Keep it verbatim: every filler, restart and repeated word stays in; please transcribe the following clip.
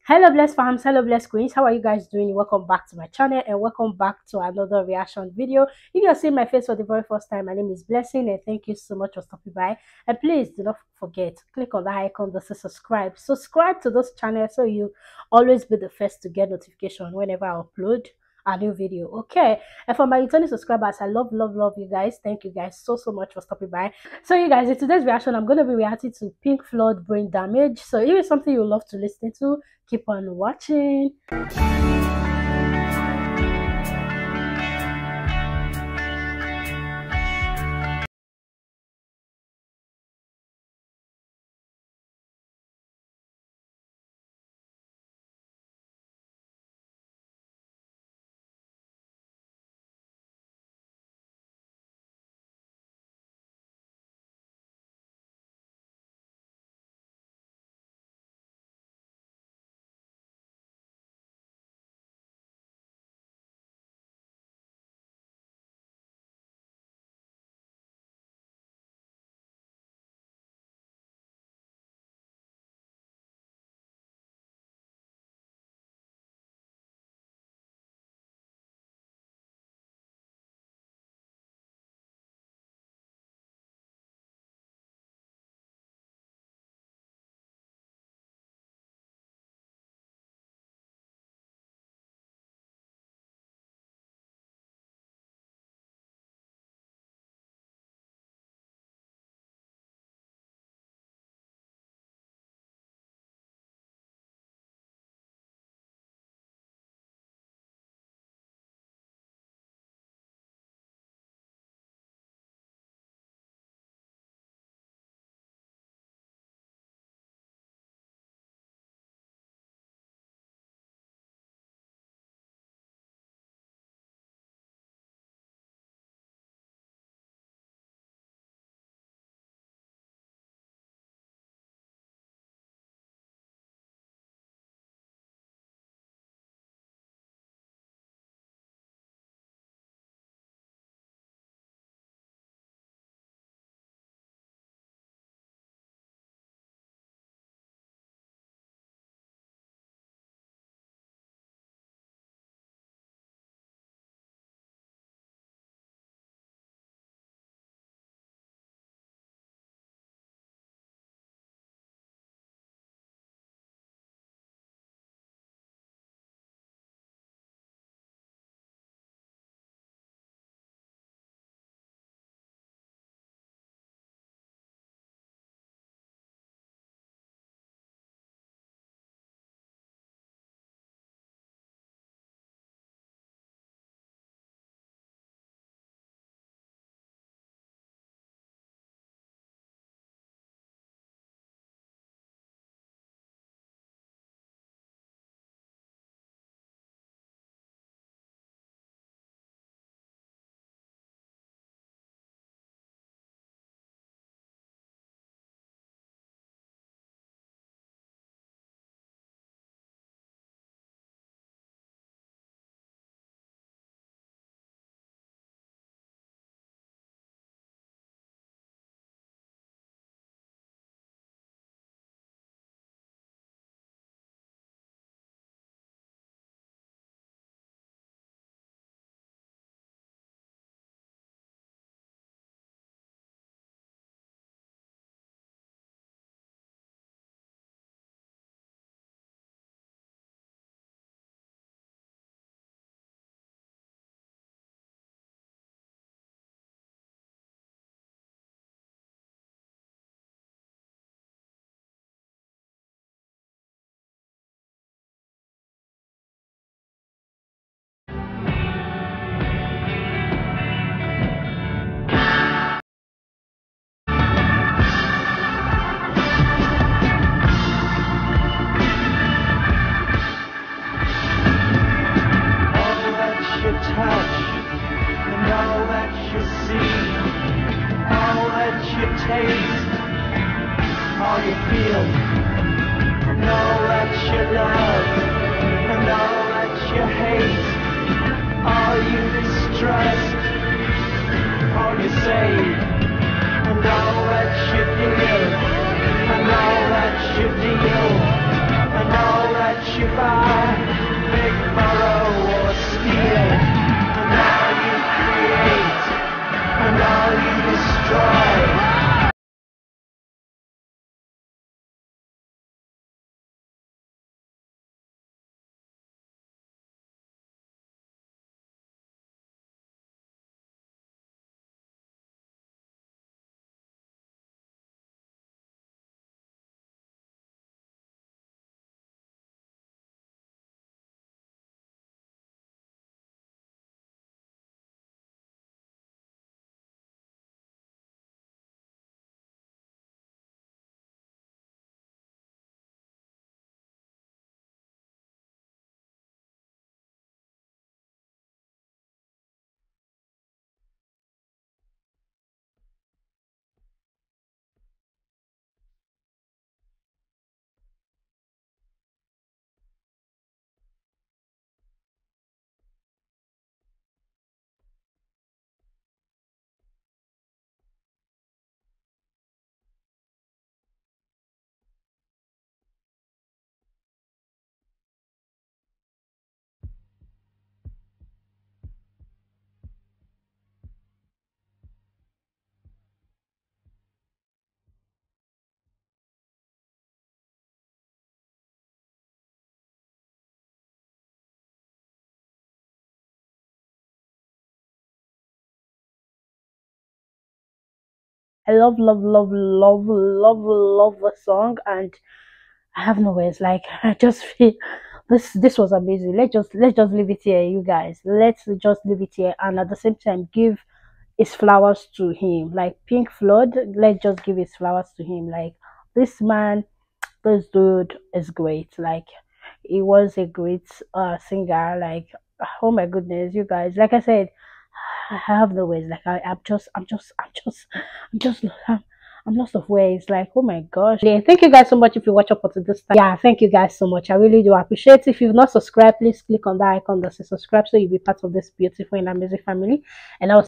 Hello blessed fams, hello blessed queens, how are you guys doing? Welcome back to my channel and welcome back to another reaction video. If you're seeing my face for the very first time, my name is Blessing and thank you so much for stopping by. And please do not forget, click on the icon that says subscribe. Subscribe to this channel so you always be the first to get notification whenever I upload a new video. Okay, and for my returning subscribers, I love love love you guys. Thank you guys so so much for stopping by. So you guys, in today's reaction, I'm going to be reacting to Pink Floyd Brain Damage. So if it's something you love to listen to, keep on watching. All you feel, and all that you love, and all that you hate, all you distrust, all you say, and all that you give, and all that you deal, and all that you I love, love, love, love, love, love the song, and I have no words. Like I just feel this this was amazing. Let's just let's just leave it here, you guys. Let's just leave it here, and at the same time give his flowers to him. Like Pink Floyd, let's just give his flowers to him. Like this man, this dude is great. Like he was a great uh singer. Like oh my goodness, you guys. Like I said, I have no words. Like I, I'm just, I'm just, I'm just, I'm just, I'm, I'm lost of words. Like oh my gosh. Yeah, thank you guys so much if you watch up until this time. Yeah, thank you guys so much. I really do appreciate it. If you've not subscribed, please click on that icon that says subscribe so you'll be part of this beautiful and amazing family. And I'll